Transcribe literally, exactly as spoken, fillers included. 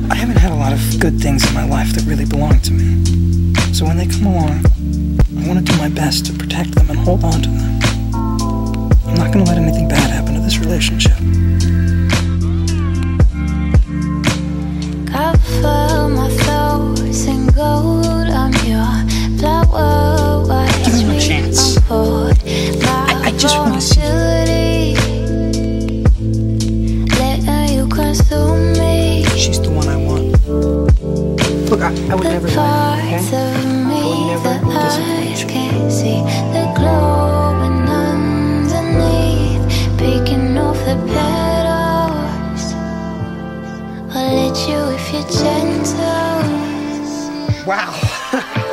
I haven't had a lot of good things in my life that really belong to me. So when they come along, I want to do my best to protect them and hold on to them. I'm not going to let anything bad happen to this relationship. Cover my thoughts in gold. I'm your flower. Watch Give him a me chance. unfold. I, I just want to see. Letting you consume me. She's the one I want. Look, I, I would never lie, okay? Parts of I me would never that disappoint eyes you. can't see. The glowing underneath, picking off the petals. I'll let you if you're gentle. Wow.